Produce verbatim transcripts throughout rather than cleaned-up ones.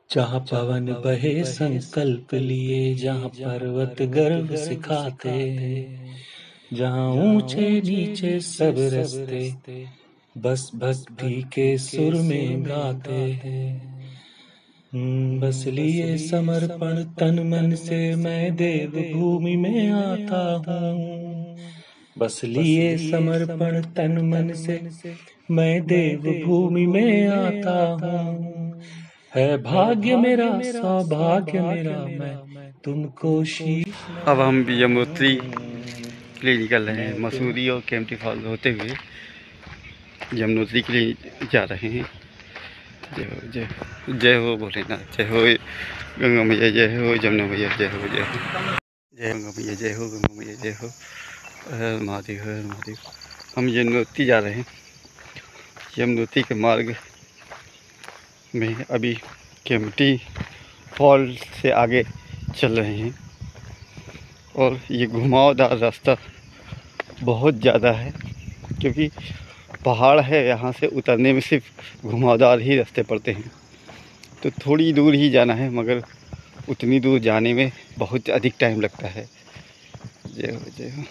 जहाँ पवन बहे संकल्प लिए, जहाँ पर्वत गर्व सिखाते, जहाँ ऊंचे नीचे सब रस्ते बस भक्ति के सुर में गाते हैं। बस लिए समर्पण तन मन से मैं देव भूमि में आता हूँ। बस लिए समर्पण तन मन से मैं देव भूमि में आता हूँ। है भाग्य मेरा, सौभाग्य मेरा, मैं तुमको शीश। अब हम यमुनोत्री के लिए निकल रहे हैं। मसूरी और केम्प्टी फॉल्स होते हुए यमुनोत्री के लिए जा रहे हैं। जय हो जय हो जय हो भोलेनाथ, जय हो गंगा मैया, जय हो जमुना मैया, जय हो जय हो जय गंगा मैया, जय हो गंगा मैया, जय हो हर महादेव, हर महादेव। हम यमुनोत्री जा रहे हैं। यमुनोत्री के मार्ग में अभी केम्प्टी फॉल्स से आगे चल रहे हैं और ये घुमावदार रास्ता बहुत ज़्यादा है, क्योंकि पहाड़ है। यहाँ से उतरने में सिर्फ घुमावदार ही रास्ते पड़ते हैं, तो थोड़ी दूर ही जाना है, मगर उतनी दूर जाने में बहुत अधिक टाइम लगता है। जय हो जय हो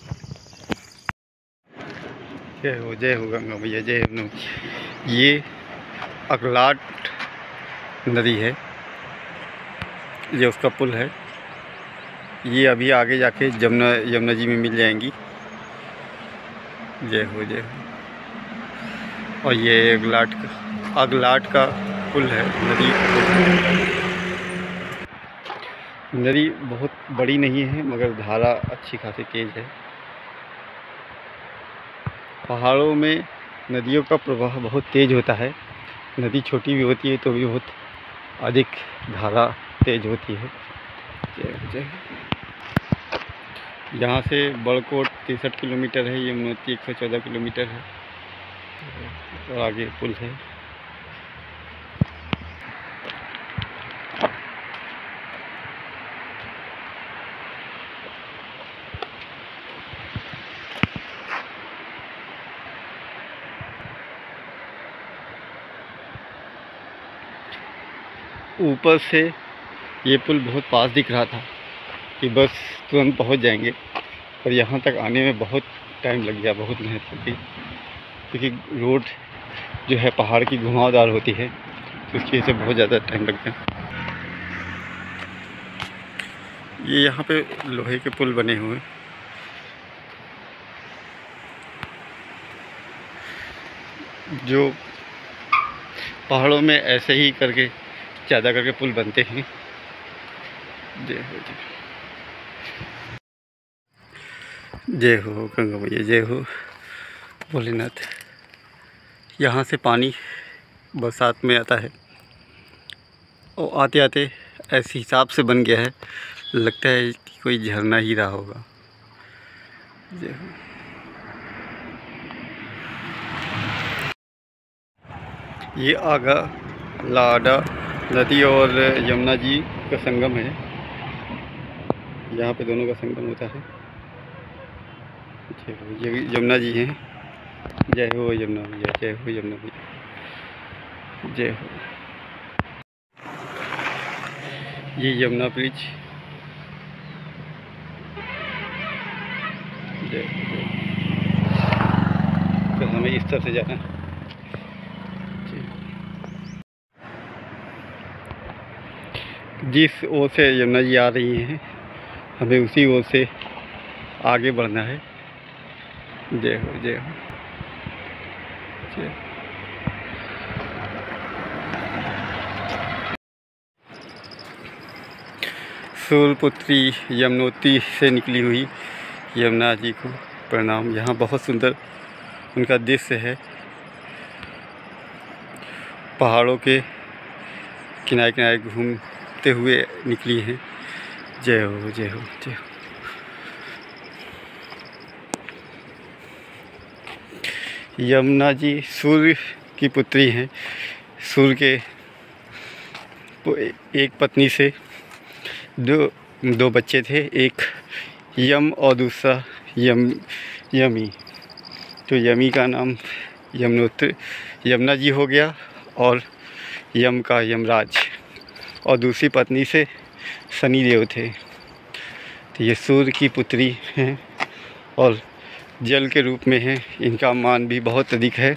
जय हो जय हो गंगा मैया, जय हो। ये अगलाट नदी है, ये उसका पुल है। ये अभी आगे जाके जमुना यमुना जी में मिल जाएंगी। जय हो जय हो। और ये अगलाट का अगलाट का पुल है। नदी नदी बहुत बड़ी नहीं है, मगर धारा अच्छी खासी तेज है। पहाड़ों में नदियों का प्रवाह बहुत तेज होता है। नदी छोटी भी होती है तो भी बहुत अधिक धारा तेज होती है। जय हो जय हो। यहाँ से बड़कोट तिरसठ किलोमीटर है, यमुनोत्री एक सौ चौदह किलोमीटर है और आगे पुल है। ऊपर से ये पुल बहुत पास दिख रहा था कि बस तुरंत पहुंच जाएंगे, पर यहाँ तक आने में बहुत टाइम लग गया, बहुत मेहनत लगी, क्योंकि रोड जो है पहाड़ की घुमावदार होती है, तो इसकी वजह से बहुत ज़्यादा टाइम लग गया। ये यहाँ पे लोहे के पुल बने हुए, जो पहाड़ों में ऐसे ही करके ज़्यादा करके पुल बनते हैं। जय हो जय जय हो गंगा मैया, जय हो भोलेनाथ। यहाँ से पानी बरसात में आता है और आते आते ऐसे हिसाब से बन गया है, लगता है कि कोई झरना ही रहा होगा। जय हो। ये आगा लाडा नदी और यमुना जी का संगम है। यहाँ पे दोनों का संगम होता है। जय हो, ये यमुना जी हैं। जय हो यमुना मैया, जय हो यमुना मैया, जय हो। ये यमुना ब्रिज। जय हो। तो हमें इस तरह से जाना है। जिस ओर से यमुना जी आ रही हैं, हमें उसी ओर से आगे बढ़ना है। जय हो जय हो जय। सूर्यपुत्री यमुनोत्री से निकली हुई यमुना जी को प्रणाम। यहाँ बहुत सुंदर उनका दृश्य है, पहाड़ों के किनारे किनारे घूमते हुए निकली हैं। जय हो जय हो जय हो। यमुना जी सूर्य की पुत्री हैं। सूर्य के एक पत्नी से दो दो बच्चे थे, एक यम और दूसरा यम यमी। तो यमी का नाम यमुनोत्री यमुना जी हो गया और यम का यमराज। और दूसरी पत्नी से शनि देव थे। तो ये सूर्य की पुत्री हैं और जल के रूप में हैं। इनका मान भी बहुत अधिक है।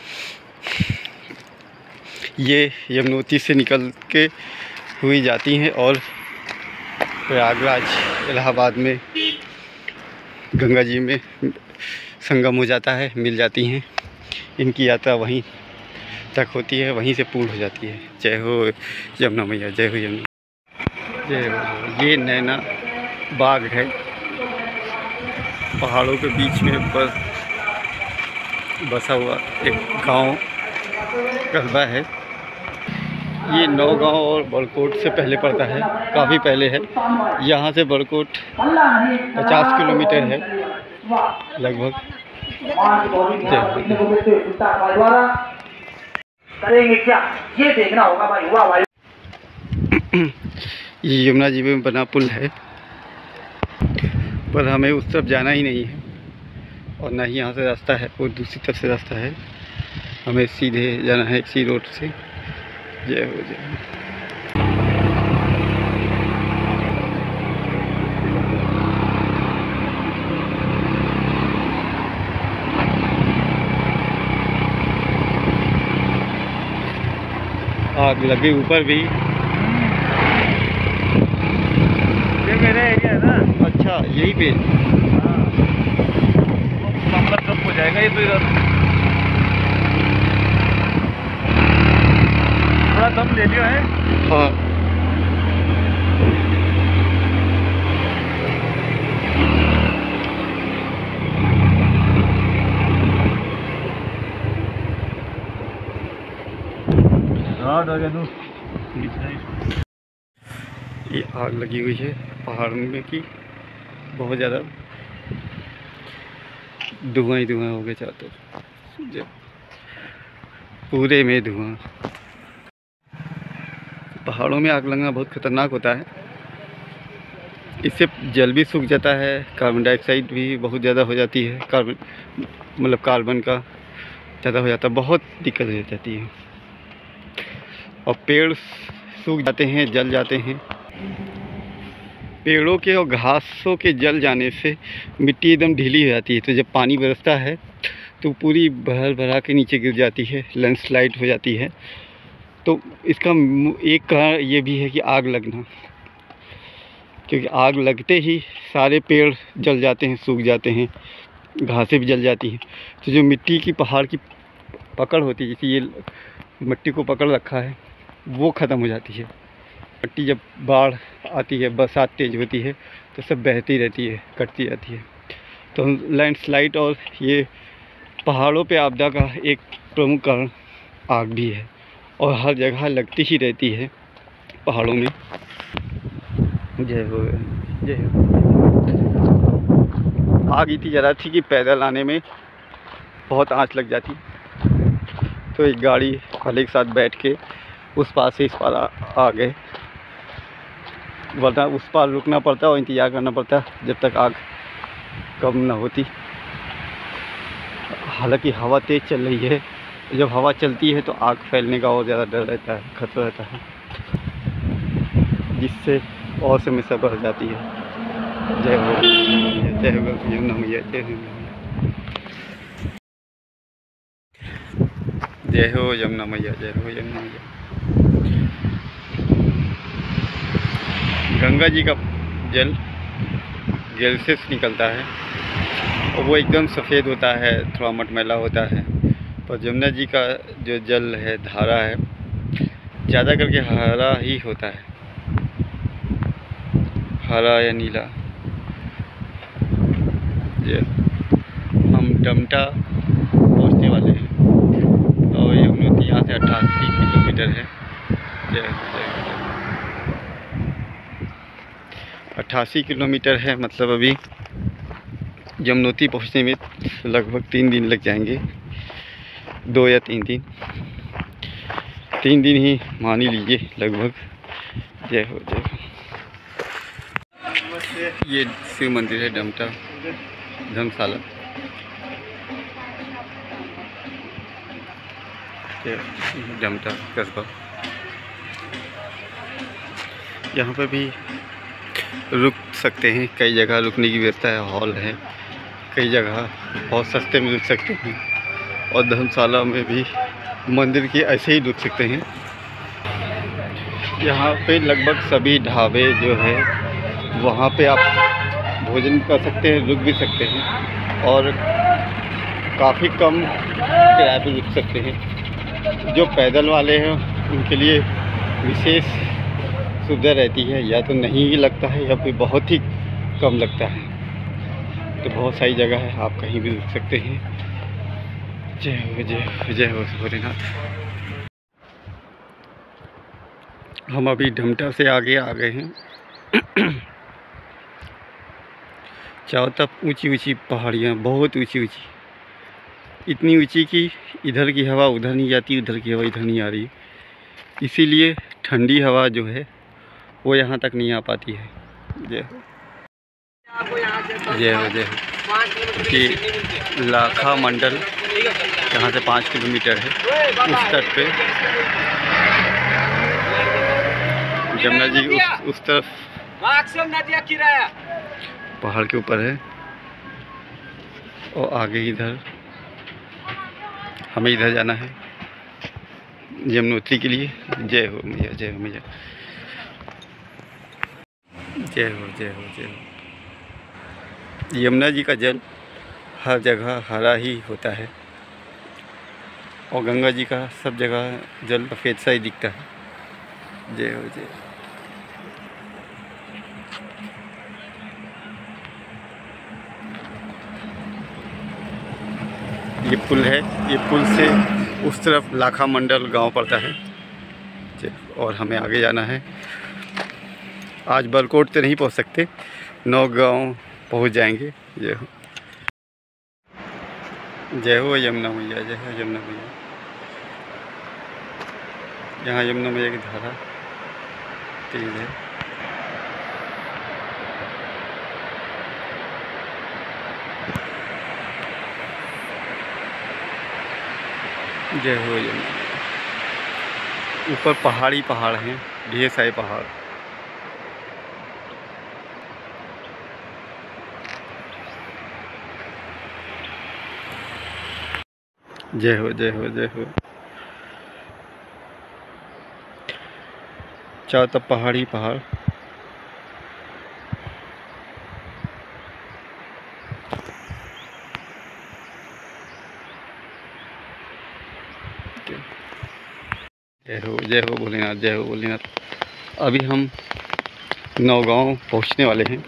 ये यमुनोत्री से निकल के हुई जाती हैं और प्रयागराज इलाहाबाद में गंगा जी में संगम हो जाता है, मिल जाती हैं। इनकी यात्रा वहीं तक होती है, वहीं से पूर्ण हो जाती है। जय हो यमुना मैया, जय हो यमुना, जय हो। ये नैना बाग है, पहाड़ों के बीच में बस बसा हुआ एक गांव कस्बा है। ये नौगांव और बड़कोट से पहले पड़ता है, काफ़ी पहले है। यहाँ से बड़कोट पचास किलोमीटर है लगभग। करेंगे क्या ये देखना होगा भाई। वाह भाई। ये यमुना जी में बना पुल है, पर हमें उस तरफ जाना ही नहीं है और ना ही यहाँ से रास्ता है, वो दूसरी तरफ से रास्ता है। हमें सीधे जाना है इसी रोड से। जय हो, जय हो। आग लगे ऊपर भी। ये मेरा एरिया है ना। अच्छा, यही पे। हाँ, मामला कब हो जाएगा ये तो इधर थोड़ा दम ले लिया है। हाँ, ये आग लगी हुई है पहाड़ में की, बहुत ज़्यादा धुआं ही धुआं हो गया चारों तरफ, पूरे में धुआं। पहाड़ों में आग लगना बहुत खतरनाक होता है। इससे जल भी सूख जाता है, कार्बन डाइऑक्साइड भी बहुत ज़्यादा हो जाती है, कार्बन मतलब कार्बन का ज़्यादा हो जाता है, बहुत दिक्कत हो जाती है और पेड़ सूख जाते हैं, जल जाते हैं। पेड़ों के और घासों के जल जाने से मिट्टी एकदम ढीली हो जाती है, तो जब पानी बरसता है तो पूरी भर भरा के नीचे गिर जाती है, लैंडस्लाइड हो जाती है। तो इसका एक कारण ये भी है कि आग लगना, क्योंकि आग लगते ही सारे पेड़ जल जाते हैं, सूख जाते हैं, घासें भी जल जाती हैं। तो जो मिट्टी की पहाड़ की पकड़ होती है, जैसे ये मिट्टी को पकड़ रखा है, वो ख़त्म हो जाती है। मिट्टी जब बाढ़ आती है, बरसात तेज़ होती है तो सब बहती रहती है, कटती जाती है। तो लैंडस्लाइड और ये पहाड़ों पे आपदा का एक प्रमुख कारण आग भी है और हर जगह लगती ही रहती है पहाड़ों में। जय हो, जय हो। आग इतनी ज़्यादा थी कि पैदल आने में बहुत आँच लग जाती, तो एक गाड़ी वाले के साथ बैठ के उस पार से इस पार आ, आ गए, वरना उस पार रुकना पड़ता और इंतज़ार करना पड़ता जब तक आग कम ना होती। हालांकि हवा तेज़ चल रही है, जब हवा चलती है तो आग फैलने का और ज़्यादा डर रहता है, खतरा रहता है, जिससे और समस्या बढ़ जाती है। जय हो, जय हो यमुना मैया, जय हो, जय हो यमुना मैया, जय हो यमुना मैया। गंगा जी का जल जल से निकलता है और वो एकदम सफ़ेद होता है, थोड़ा मटमैला होता है। पर यमुना जी का जो जल है, धारा है, ज़्यादा करके हरा ही होता है, हरा या नीला। ये हम डमटा पहुँचने वाले हैं और यमुनोत्री यहाँ से अट्ठासी किलोमीटर है। जय अट्ठासी किलोमीटर है, मतलब अभी यमुनोत्री पहुँचने में लगभग तीन दिन लग जाएंगे, दो या तीन दिन तीन दिन ही मान ही लीजिए लगभग। जय हो, जय हो। ये शिव मंदिर है, डमटा धर्मशाला। डमटा कस्बा। यहाँ पर भी रुक सकते हैं, कई जगह रुकने की व्यवस्था है, हॉल है, कई जगह बहुत सस्ते में रुक सकते हैं और धर्मशाला में भी मंदिर के ऐसे ही रुक सकते हैं। यहाँ पे लगभग सभी ढाबे जो है वहाँ पे आप भोजन कर सकते हैं, रुक भी सकते हैं और काफ़ी कम किराए पे रुक सकते हैं। जो पैदल वाले हैं उनके लिए विशेष सुविधा रहती है, या तो नहीं ही लगता है या फिर बहुत ही कम लगता है। तो बहुत सारी जगह है, आप कहीं भी रुक सकते हैं। जय हो जय हो जय हो भोलेनाथ। हम अभी ढमटा से आगे आ गए हैं। चारों तरफ ऊंची ऊंची पहाड़ियाँ, बहुत ऊंची ऊंची, इतनी ऊंची कि इधर की हवा उधर नहीं जाती, उधर की हवा इधर नहीं आ रही। इसीलिए ठंडी हवा जो है वो यहाँ तक नहीं आ पाती है। जय हो जय हो जय हो। कि लाखा मंडल यहाँ से पाँच किलोमीटर है, उस तट पे जमुना जी उस उस तरफ पहाड़ के ऊपर है और आगे इधर हमें इधर जाना है यमुनोत्री के लिए। जय हो मैया, जय हो मैया, जय हो जय हो जय हो। यमुना जी का जल हर जगह हरा ही होता है और गंगा जी का सब जगह जल सफ़ेद सा ही दिखता है। जय हो जय हो। ये पुल है, ये पुल से उस तरफ लाखा मंडल गांव पड़ता है और हमें आगे जाना है। आज बरकोट तो नहीं पहुंच सकते, नौ गांव पहुंच जाएंगे। जय हो जय हो यमुना मैया, जय हो यमुना मैया। यहाँ यमुना मैया की धारा तेज है। जय हो यमुना। ऊपर पहाड़ी पहाड़ हैं, ढेर सारे पहाड़। जय हो जय हो जय हो। चारों तरफ पहाड़ी पहाड़। जय हो जय हो भोलेनाथ, जय हो भोलेनाथ। अभी हम नौगांव पहुंचने वाले हैं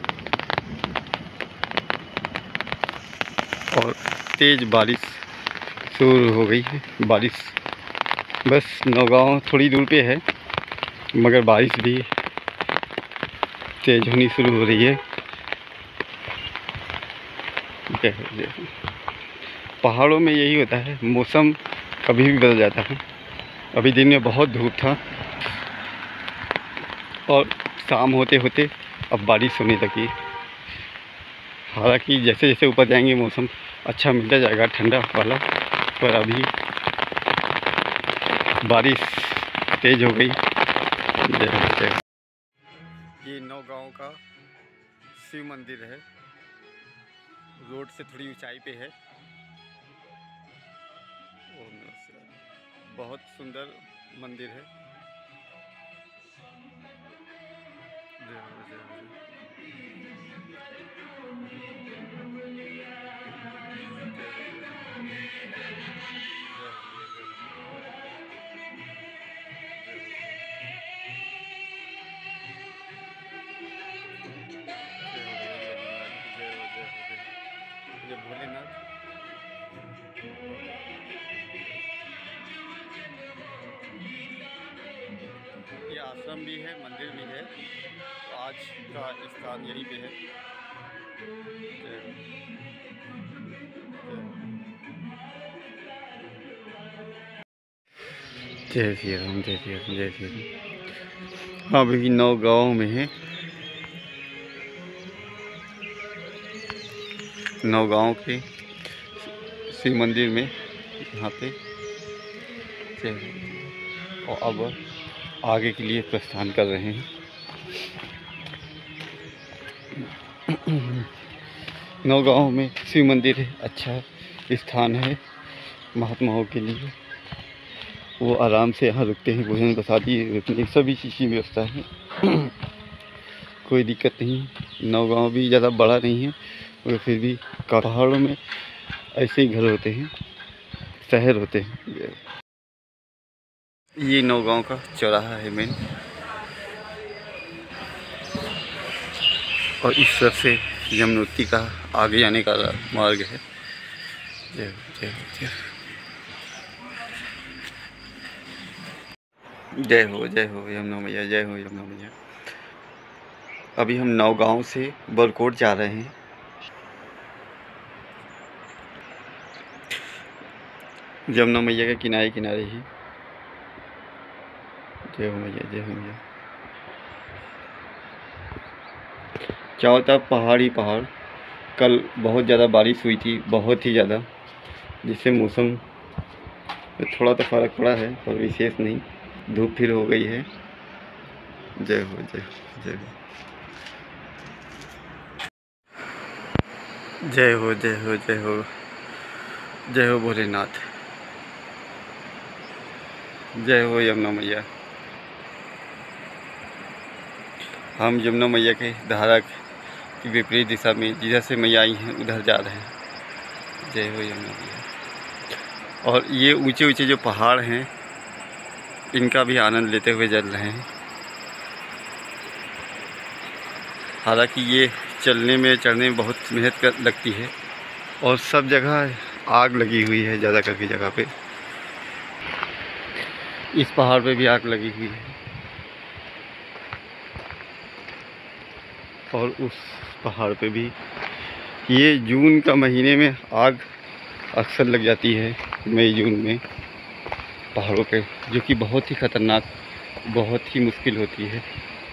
और तेज़ बारिश शुरू हो गई है। बारिश बस नौगांव थोड़ी दूर पे है, मगर बारिश भी तेज़ होनी शुरू हो रही है। जय हो जय हो। पहाड़ों में यही होता है, मौसम कभी भी बदल जाता है। अभी दिन में बहुत धूप था और शाम होते होते अब बारिश होने लगी। हालांकि जैसे जैसे ऊपर जाएंगे मौसम अच्छा मिलता जाएगा, ठंडा वाला, पर अभी बारिश तेज़ हो गई। ये नौगांव का शिव मंदिर है, रोड से थोड़ी ऊंचाई पे है। बहुत सुंदर मंदिर है। जय हो जय हो। जय भोलेनाथ। ये आश्रम भी है, मंदिर भी है, तो आज का स्थान यहीं पे है। जय श्री राम, जय श्री राम, जय श्री राम। हाँ, अभी नौगांव में है। नौगांव के शिव मंदिर में यहाँ पे और अब आगे के लिए प्रस्थान कर रहे हैं। नौगांव में शिव मंदिर है, अच्छा स्थान है महात्माओं के लिए। वो आराम से यहाँ रुकते हैं, भोजन प्रसादी रुकने सभी चीज़ की व्यवस्था है, कोई दिक्कत नहीं। नौगांव भी ज़्यादा बड़ा नहीं है और फिर भी पहाड़ों में ऐसे ही घर होते हैं, शहर होते हैं। ये नौगांव का चौराहा है मेन, और इस तरफ से यमुनोत्री का आगे जाने का मार्ग है। जय हो जय हो जय हो जय हो यमुना मैया, जय हो यमुना मैया। अभी हम नौगांव से बरकोट जा रहे हैं। यमुना मैया के किनारे किनारे ही। जय हो मैया, जय हो मैया। चारों तरफ पहाड़ ही पहाड़। कल बहुत ज़्यादा बारिश हुई थी, बहुत ही ज़्यादा, जिससे मौसम में थोड़ा तो फ़र्क पड़ा है पर विशेष नहीं। धूप फिर हो गई है। जय हो जय हो जय हो जय हो जय हो जय हो जय हो भोलेनाथ, जय हो यमुना मैया। हम यमुना मैया के धारा की विपरीत दिशा में जिधर से मैया आई हैं उधर जा रहे हैं। जय हो यमुना मैया। और ये ऊंचे ऊंचे जो पहाड़ हैं इनका भी आनंद लेते हुए चल रहे हैं। हालांकि ये चलने में चढ़ने में बहुत मेहनत कर लगती है और सब जगह आग लगी हुई है, ज़्यादा करके जगह पे। इस पहाड़ पे भी आग लगी हुई है और उस पहाड़ पे भी। ये जून का महीने में आग अक्सर लग जाती है, मई जून में पहाड़ों पे, जो कि बहुत ही ख़तरनाक, बहुत ही मुश्किल होती है,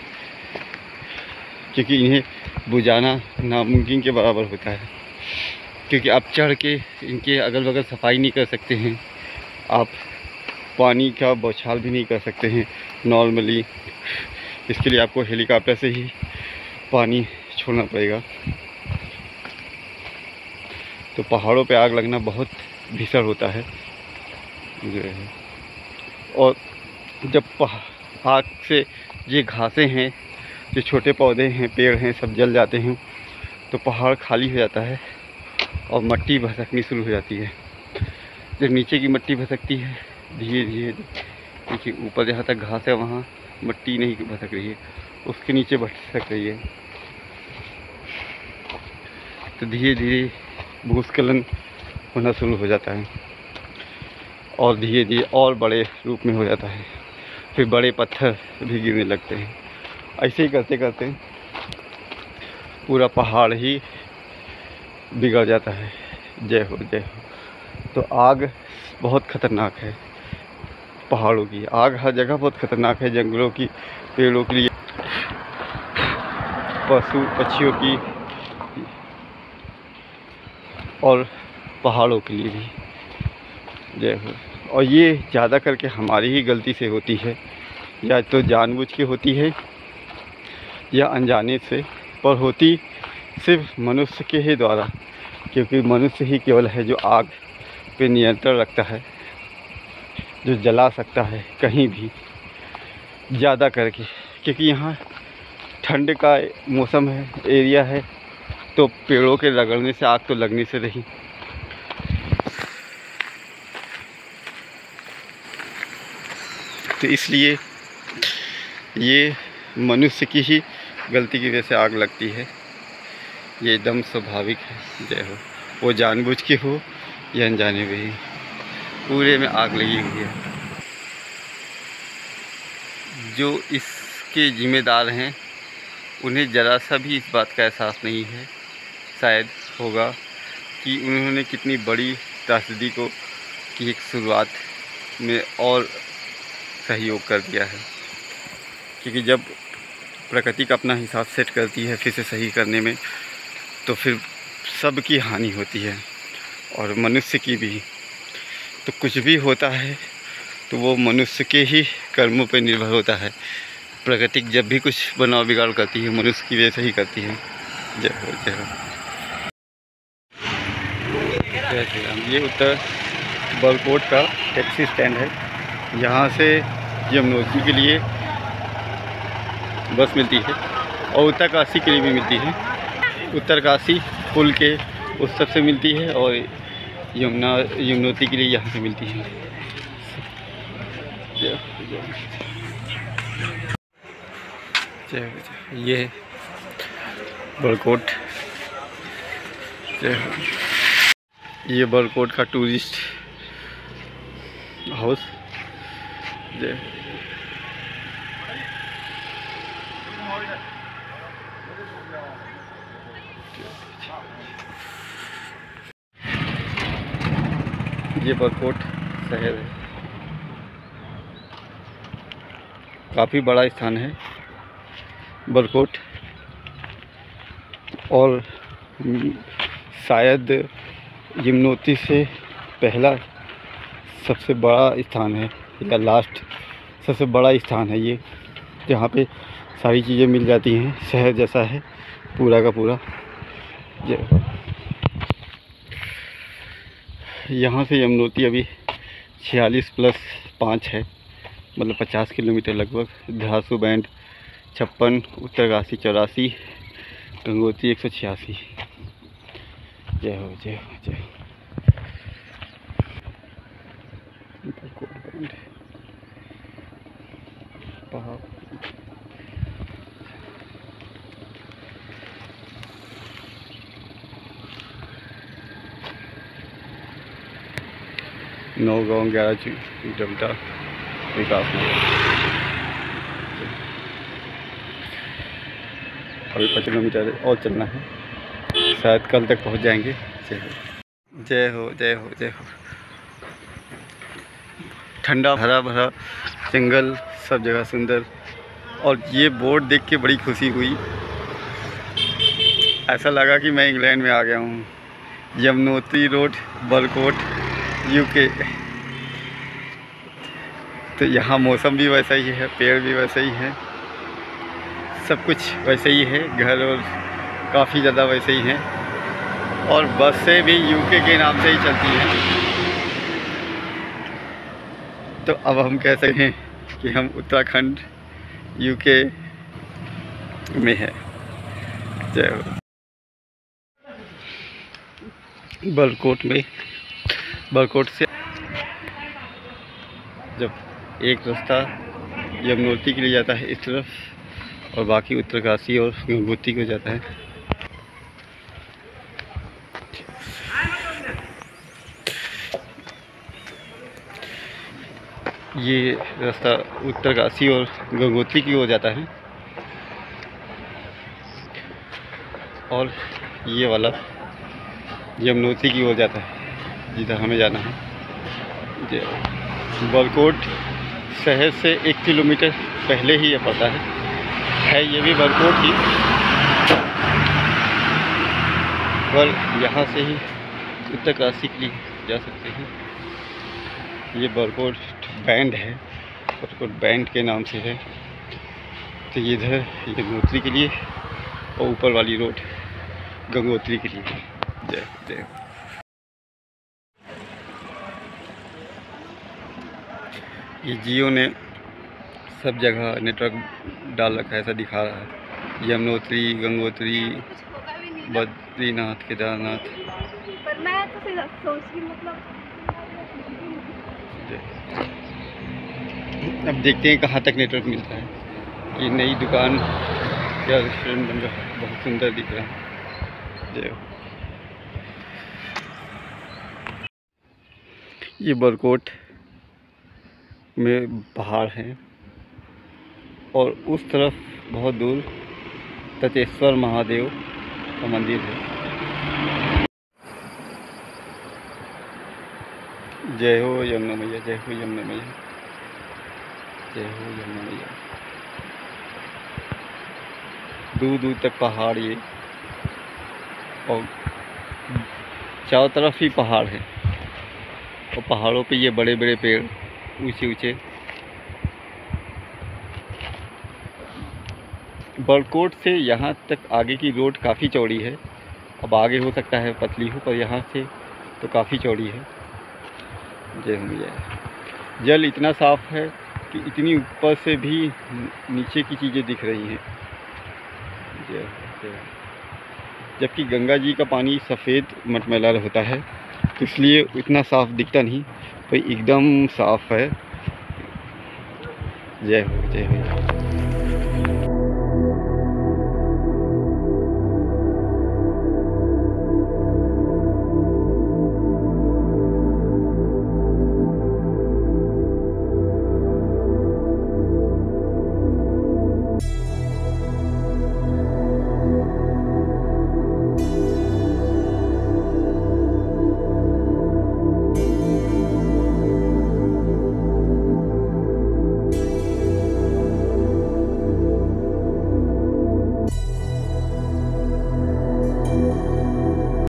क्योंकि इन्हें बुझाना नामुमकिन के बराबर होता है। क्योंकि आप चढ़ के इनके अगल बगल सफाई नहीं कर सकते हैं, आप पानी का बौछार भी नहीं कर सकते हैं नॉर्मली। इसके लिए आपको हेलीकॉप्टर से ही पानी छोड़ना पड़ेगा। तो पहाड़ों पे आग लगना बहुत भीषण होता है। और जब आग से ये घासें हैं, जो छोटे पौधे हैं, पेड़ हैं, सब जल जाते हैं तो पहाड़ खाली हो जाता है और मिट्टी भसकनी शुरू हो जाती है। जब नीचे की मिट्टी भसकती है धीरे धीरे, देखिए ऊपर जहाँ तक घास है वहाँ मिट्टी नहीं भसक रही है, उसके नीचे भसक रही है। तो धीरे धीरे भूस्खलन होना शुरू हो जाता है और धीरे धीरे और बड़े रूप में हो जाता है। फिर बड़े पत्थर भी गिरने लगते हैं। ऐसे ही करते करते पूरा पहाड़ ही बिगड़ जाता है। जय हो जय हो। तो आग बहुत ख़तरनाक है, पहाड़ों की आग हर जगह बहुत ख़तरनाक है। जंगलों की, पेड़ों के लिए, पशु पक्षियों की और पहाड़ों के लिए भी। जय हो। और ये ज़्यादा करके हमारी ही गलती से होती है, या तो जानबूझ के होती है या अनजाने से, पर होती सिर्फ मनुष्य के ही द्वारा। क्योंकि मनुष्य ही केवल है जो आग पे नियंत्रण रखता है, जो जला सकता है कहीं भी ज़्यादा करके। क्योंकि यहाँ ठंड का मौसम है, एरिया है, तो पेड़ों के रगड़ने से आग तो लगने से रही। तो इसलिए ये मनुष्य की ही गलती की वजह से आग लगती है, ये एकदम स्वाभाविक है। जय हो। वो जानबूझ के हो या अनजाने में ही, पूरे में आग लगी हुई है। जो इसके जिम्मेदार हैं उन्हें ज़रा सा भी इस बात का एहसास नहीं है शायद होगा कि उन्होंने कितनी बड़ी त्रासदी को की एक शुरुआत में और सहयोग कर दिया है। क्योंकि जब प्रकृति का अपना हिसाब सेट करती है फिर से सही करने में, तो फिर सब की हानि होती है और मनुष्य की भी। तो कुछ भी होता है तो वो मनुष्य के ही कर्मों पर निर्भर होता है। प्रकृति जब भी कुछ बनाव बिगाड़ करती है, मनुष्य की वजह से ही करती है। जय हो जय हो जय श्री राम। ये उत्तर बलकोट का टैक्सी स्टैंड है। यहाँ से यमुनोत्री के लिए बस मिलती है और उत्तरकाशी के लिए भी मिलती है। उत्तरकाशी पुल के उस सब से मिलती है और यमुना यमुनोत्री के लिए यहाँ से मिलती है। जय जय ये बलकोट, ये बलकोट का टूरिस्ट हाउस। जय ये बलकोट शहर है, काफ़ी बड़ा स्थान है बलकोट, और शायद यमुनोत्री से पहला सबसे बड़ा स्थान है या लास्ट सबसे बड़ा स्थान है ये, जहाँ पे सारी चीज़ें मिल जाती हैं। शहर जैसा है पूरा का पूरा। यहाँ से यमुनोत्री अभी छियालीस प्लस पाँच है, मतलब पचास किलोमीटर लगभग। धासू बैंड छप्पन, उत्तरकाशी चौरासी, गंगोत्री एक सौ छियासी। जय हो जय हो जय हो। पहाड़ नौ गाँव ग्यारह किलोमीटर विकास में। अभी पचास किलोमीटर और चलना है, शायद कल तक पहुंच जाएंगे। जय हो जय हो जय हो जय हो। ठंडा हरा भरा जंगल, सब जगह सुंदर। और ये बोर्ड देख के बड़ी खुशी हुई, ऐसा लगा कि मैं इंग्लैंड में आ गया हूँ। Yamunotri road, Balkot, UK. तो यहाँ मौसम भी वैसा ही है, पेड़ भी वैसे ही है, सब कुछ वैसे ही है, घर और काफ़ी ज़्यादा वैसे ही हैं। और बसें भी यूके के नाम से ही चलती हैं। तो अब हम कह सकते हैं कि हम उत्तराखंड यूके में है। जय हो। बलकोट में बलकोट से जब एक रास्ता यमुनोत्री के लिए जाता है इस तरफ, और बाकी उत्तरकाशी और गंगोत्री को जाता है। ये रास्ता उत्तरकाशी और गंगोत्री की ओर जाता है, और ये वाला यमुनोत्री की ओर जाता है जिधर हमें जाना है। बलकोट शहर से एक किलोमीटर पहले ही ये पड़ता है है ये भी बलकोट ही, पर यहाँ से ही उत्तरकाशी के लिए जा सकते हैं। ये बलकोट बैंड है, बलकोट बैंड के नाम से है। तो ये इधर यमुनोत्री के लिए और ऊपर वाली रोड गंगोत्री के लिए। जय जय। ये जियो ने सब जगह नेटवर्क डाल रखा है, ऐसा दिखा रहा है। यमुनोत्री, गंगोत्री, बद्रीनाथ, केदारनाथ। पर मैं तो फिर सोच रही मतलब अब देखते हैं कहाँ तक नेटवर्क मिलता है। ये नई दुकान या रेस्टोरेंट बन रहा है, बहुत सुंदर दिख रहा है। जय। ये बलकोट में पहाड़ हैं और उस तरफ बहुत दूर ततेश्वर महादेव का मंदिर है। जय हो यमुना मैया, जय हो यमुना मैया, जय हो यमुना मैया। दूर दूर तक पहाड़, ये और चारों तरफ ही पहाड़ है, और पहाड़ों पे ये बड़े बड़े पेड़ ऊंचे ऊंचे। बड़कोट से यहाँ तक आगे की रोड काफ़ी चौड़ी है। अब आगे हो सकता है पतली हो, पर यहाँ से तो काफ़ी चौड़ी है। जय हो जय। जल इतना साफ़ है कि इतनी ऊपर से भी नीचे की चीज़ें दिख रही हैं। जय जय। जबकि गंगा जी का पानी सफ़ेद मटमैला होता है, तो इसलिए इतना साफ़ दिखता नहीं, पर एकदम साफ़ है। जय हो जय हो।